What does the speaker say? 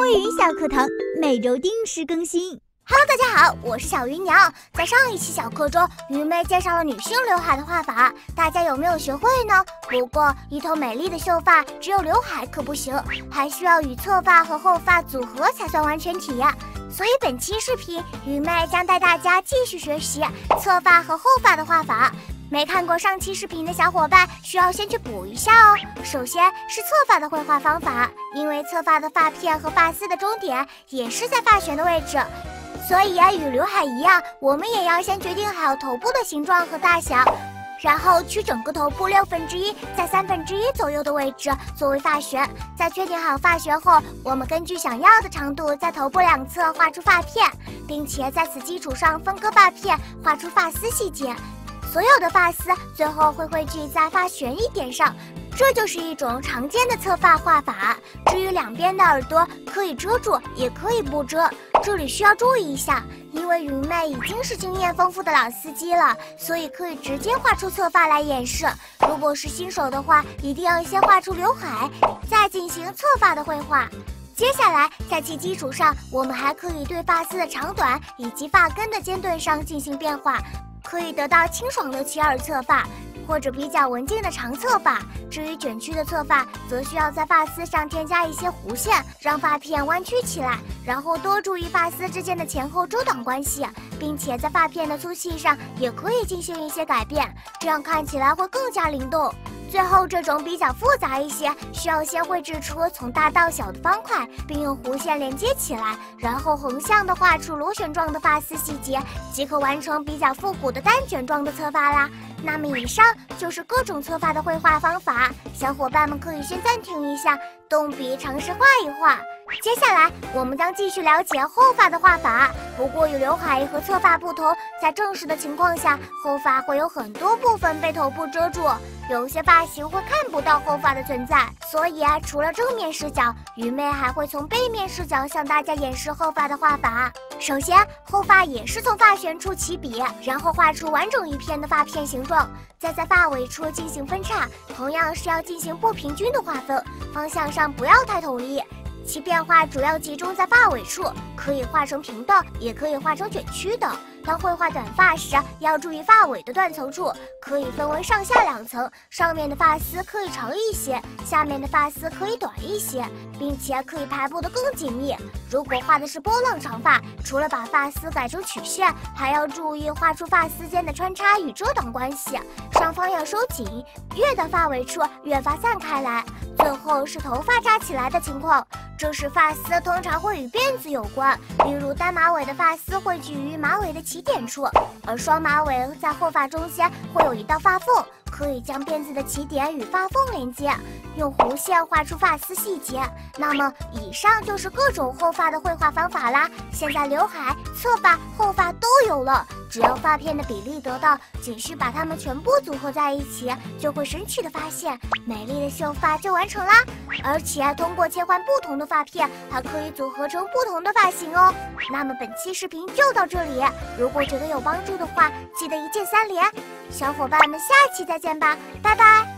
语小课堂每周定时更新。 Hello， 大家好，我是小鱼娘。在上一期小课中，鱼妹介绍了女性刘海的画法，大家有没有学会呢？不过，一头美丽的秀发只有刘海可不行，还需要与侧发和后发组合才算完全体。所以本期视频，鱼妹将带大家继续学习侧发和后发的画法。没看过上期视频的小伙伴需要先去补一下哦。首先是侧发的绘画方法，因为侧发的发片和发丝的终点也是在发旋的位置，所以与刘海一样，我们也要先决定好头部的形状和大小，然后取整个头部1/6在1/3左右的位置作为发旋。在确定好发旋后，我们根据想要的长度在头部两侧画出发片，并且在此基础上分割发片，画出发丝细节。所有的发丝最后会汇聚在发旋一点上，这就是一种常见的侧发画法。至于两边的耳朵可以遮住，也可以不遮，这里需要注意一下，因为云妹已经是经验丰富的老司机了，所以可以直接画出侧发来演示。如果是新手的话，一定要先画出刘海，再进行侧发的绘画。接下来，在其基础上，我们还可以对发丝的长短以及发根的尖钝上进行变化，可以得到清爽的齐耳侧发，或者比较文静的长侧发。至于卷曲的侧发，则需要在发丝上添加一些弧线，让发片弯曲起来，然后多注意发丝之间的前后遮挡关系，并且在发片的粗细上也可以进行一些改变，这样看起来会更加灵动。最后这种比较复杂一些，需要先绘制出从大到小的方块，并用弧线连接起来，然后横向的画出螺旋状的发丝细节，即可完成比较复古的单卷状的侧发啦。那么以上就是各种侧发的绘画方法，小伙伴们可以先暂停一下，动笔尝试画一画。接下来我们将继续了解后发的画法，不过与刘海和侧发不同，在正式的情况下，后发会有很多部分被头部遮住，有些发型会看不到后发的存在，所以除了正面视角，鱼妹还会从背面视角向大家演示后发的画法。首先，后发也是从发旋处起笔，然后画出完整一片的发片形状，再在发尾处进行分叉，同样是要进行不平均的划分，方向上不要太统一。其变化主要集中在发尾处，可以画成平的，也可以画成卷曲的。当绘画短发时，要注意发尾的断层处，可以分为上下两层，上面的发丝可以长一些，下面的发丝可以短一些，并且可以排布得更紧密。如果画的是波浪长发，除了把发丝改成曲线，还要注意画出发丝间的穿插与遮挡关系，上方要收紧，越到发尾处越发散开来。最后是头发扎起来的情况，这时发丝通常会与辫子有关，例如单马尾的发丝汇聚于马尾的起点处，而双马尾在后发中间会有一道发缝，可以将辫子的起点与发缝连接，用弧线画出发丝细节。那么以上就是各种后发的绘画方法啦。现在刘海、侧发、后发都有了，只要发片的比例得到，仅需把它们全部组合在一起，就会神奇的发现美丽的秀发就完成啦。而且通过切换不同的发片，还可以组合成不同的发型哦。那么本期视频就到这里，如果觉得有帮助的话，记得一键3连。小伙伴们下期再见吧，拜拜。